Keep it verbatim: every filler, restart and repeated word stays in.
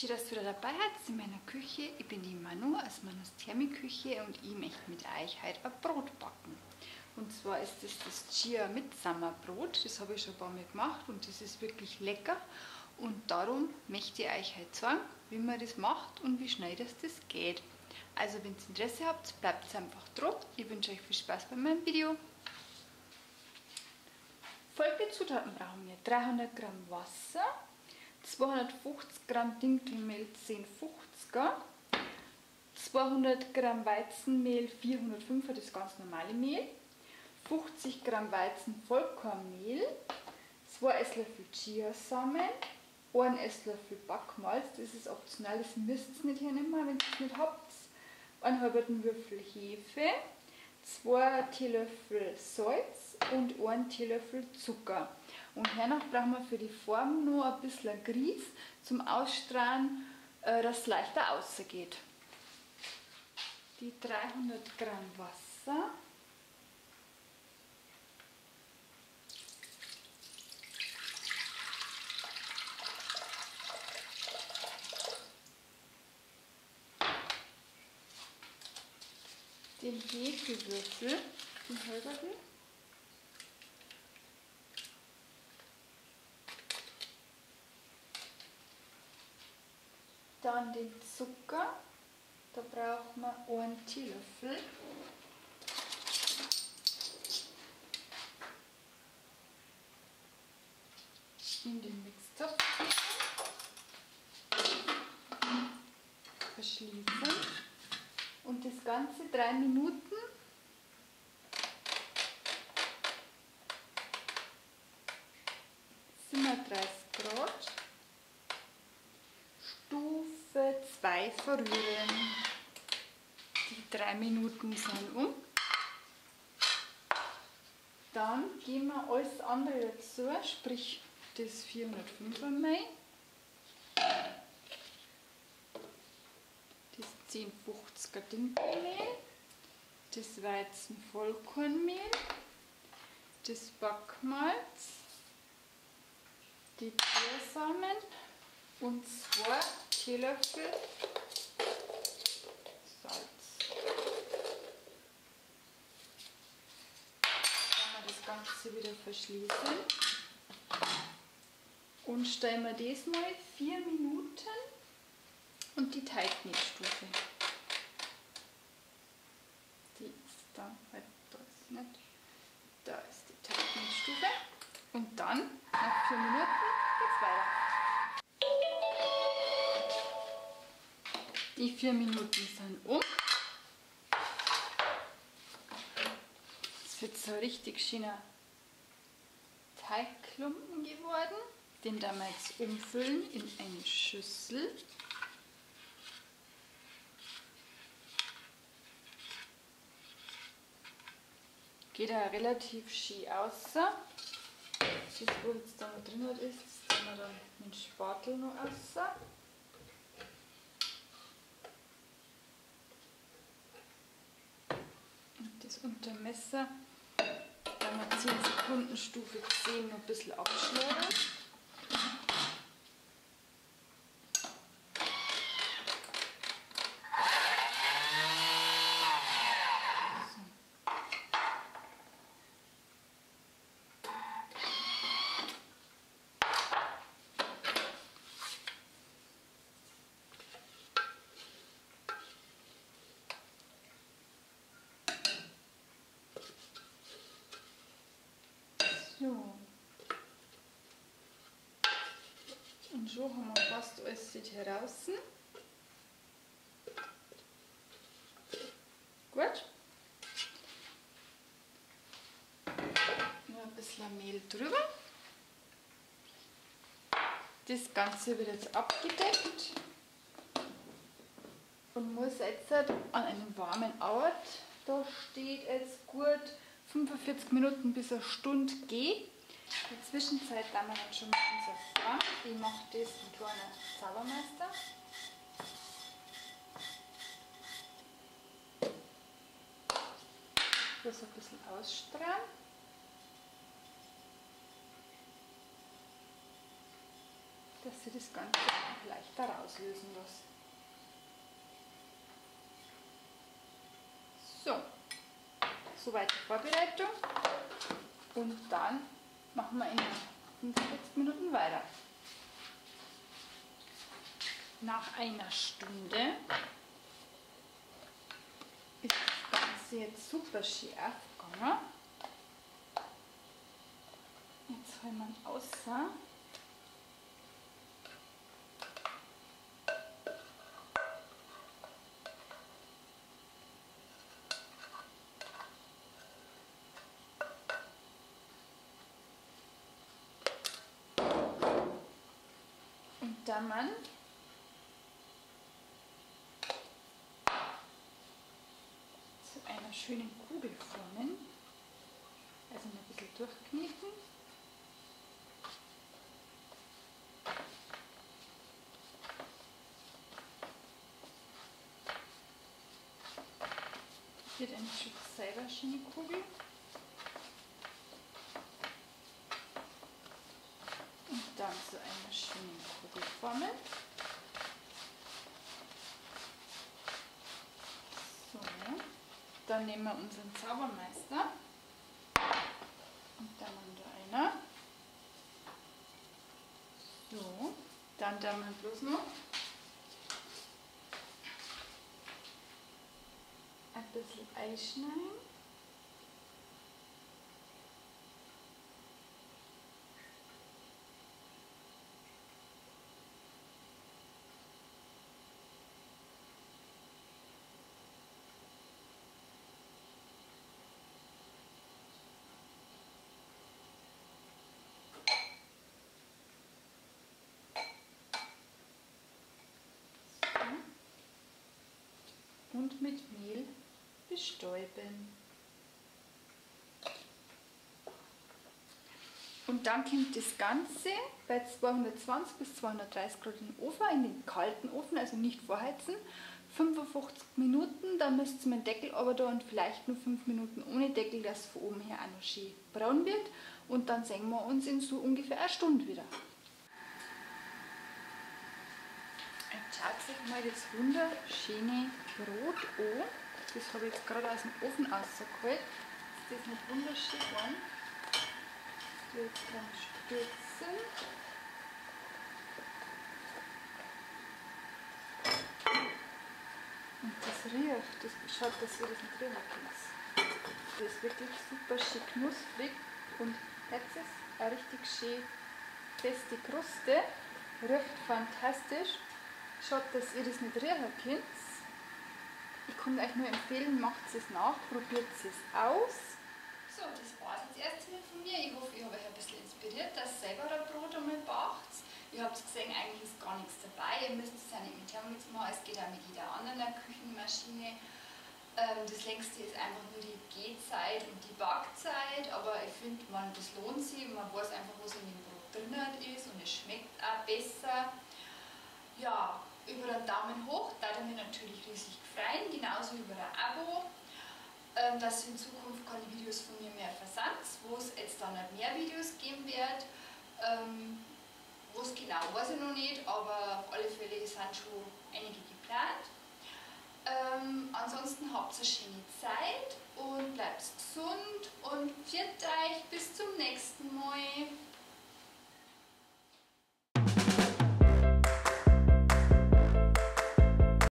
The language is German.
dass du wieder dabei bist in meiner Küche. Ich bin die Manu aus Manus Thermiküche und ich möchte mit euch heute ein Brot backen. Und zwar ist das das Chia Mitsommerbrot. Das habe ich schon ein paar Mal gemacht und das ist wirklich lecker. Und darum möchte ich euch heute zeigen, wie man das macht und wie schnell das, das geht. Also wenn ihr Interesse habt, bleibt einfach dran. Ich wünsche euch viel Spaß bei meinem Video. Folgende Zutaten brauchen wir: dreihundert Gramm Wasser, zweihundertfünfzig Gramm Dinkelmehl zehn fünfziger, zweihundert Gramm Weizenmehl vierhundertfünfer, das ganz normale Mehl, fünfzig Gramm Weizenvollkornmehl, zwei Esslöffel Chiasamen, ein Esslöffel Backmalz, das ist optional, das müsst ihr nicht hernehmen, wenn ihr es nicht habt, einen halben Würfel Hefe, zwei Teelöffel Salz und einen Teelöffel Zucker. Und hernach brauchen wir für die Form noch ein bisschen Grieß zum Ausstrahlen, dass es leichter rausgeht. Die dreihundert Gramm Wasser, den Hefewürfel, den halberten, dann den Zucker, da brauchen wir einen Teelöffel, in den Mixtopf verschließen und das Ganze drei Minuten siebenunddreißig Grad Stufe zwei verrühren. Die drei Minuten sind um. Dann geben wir alles andere dazu, sprich das vierhundertfünfer Mehl, das zehn fünfziger Dinkelmehl, das Weizenvollkornmehl, das Backmalz, die Chiasamen und zwei Teelöffel Salz. Dann wir das Ganze wieder verschließen und stellen wir das mal vier Minuten und die Teigknetstufe. Die ist dann, halt, da ist nicht, da ist die Teigknetstufe und dann nach vier Minuten geht es weiter. Die vier Minuten sind um. Es wird so richtig schöner Teigklumpen geworden. Den da wir jetzt umfüllen in eine Schüssel. Geht auch relativ schön aus. Das, was jetzt da noch drin ist, das tun wir dann mit dem Spatel noch aus. Und das Untermesser, wenn wir zehn Sekunden Stufe zehn noch ein bisschen abschneiden. So. Und schon haben wir fast alles heraus. Gut. Nur ein bisschen Mehl drüber. Das Ganze wird jetzt abgedeckt und muss jetzt an einem warmen Ort, da steht jetzt gut fünfundvierzig Minuten bis eine Stunde gehen. In der Zwischenzeit da wir dann schon mit unser Form. Ich mache das mit kleinen Zaubermeister. Das ein bisschen ausstrahlen. dass dass sich das Ganze auch leichter rauslösen lässt. So, soweit die Vorbereitung und dann machen wir in fünfundvierzig Minuten weiter. Nach einer Stunde ist das Ganze jetzt super scharf gegangen. Jetzt holen wir ihn raus. Und dann man zu einer schönen Kugel formen, also ein bisschen durchknieten. Das wird eigentlich schon selber eine schöne Kugel. Und dann zu einer schönen Kugel formen. So, dann nehmen wir unseren Zaubermeister und dann haben wir einer. So, dann da wir bloß noch ein bisschen einschneiden. Und mit Mehl bestäuben. Und dann kommt das Ganze bei zweihundertzwanzig bis zweihundertdreißig Grad in den Ofen, in den kalten Ofen, also nicht vorheizen. fünfundfünfzig Minuten, dann müsst ihr mit dem Deckel aber da und vielleicht nur fünf Minuten ohne Deckel, dass es von oben her auch noch schön braun wird. Und dann sehen wir uns in so ungefähr eine Stunde wieder. Jetzt schaut euch mal das wunderschöne Brot an. Das habe ich jetzt gerade aus dem Ofen rausgeholt. Ist das nicht wunderschön geworden? Ich tue jetzt dran stürzen. Und das riecht, das schaut, dass ihr das nicht riechen könnt. Das ist wirklich super schön knusprig und jetzt ist eine richtig schön feste Kruste. Riecht fantastisch. Schaut, dass ihr das nicht riechen könnt. Ich kann euch nur empfehlen, macht es nach, probiert es aus. So, das war es jetzt erst einmal von mir. Ich hoffe, ich habe euch ein bisschen inspiriert, dass ihr selber ein Brot einmal backt. Ihr habt gesehen, eigentlich ist gar nichts dabei. Ihr müsst es ja nicht mit Thermomix machen, es geht auch mit jeder anderen Küchenmaschine. Ähm, das längste ist einfach nur die Gehzeit und die Backzeit, aber ich finde, das lohnt sich. Man weiß einfach, was in dem Brot drin ist und es schmeckt auch besser. Ja, über einen Daumen hoch, da würde mich natürlich riesig freuen, genauso über ein Abo, ähm, dass ihr in Zukunft keine Videos von mir mehr versandt, wo es jetzt dann nicht mehr Videos geben wird. Ähm, wo es genau weiß ich noch nicht, aber auf alle Fälle sind schon einige geplant. Ähm, ansonsten habt ihr eine schöne Zeit und bleibt gesund und pfiat euch, bis zum nächsten Mal.